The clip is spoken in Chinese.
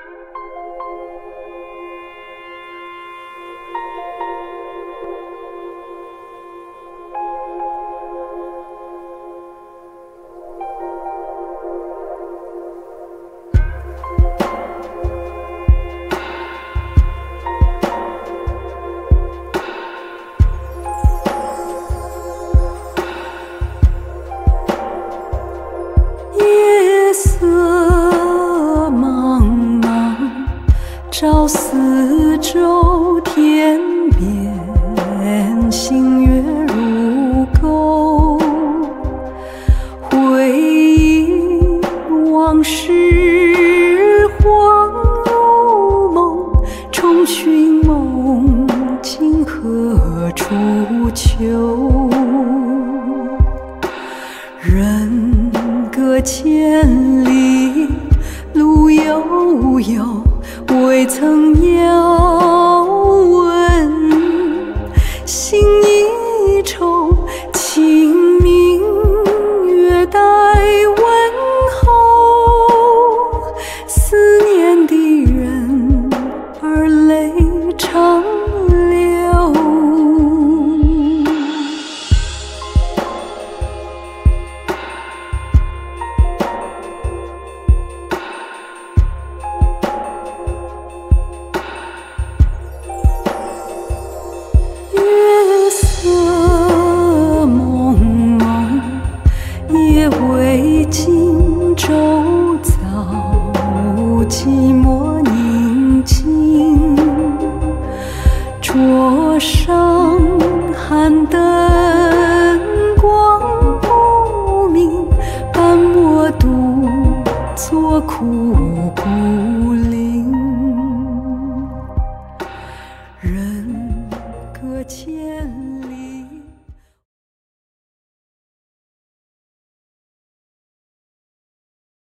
照四周天边，星月如钩，回忆往事恍如梦，重寻梦境何处求？人隔千里，路悠悠，未曾遥问，心一愁，清明月待问候，思念的人儿泪长流。夜未尽，周遭寂寞宁静，桌上寒灯光不明，伴我独坐枯古林，人隔千里。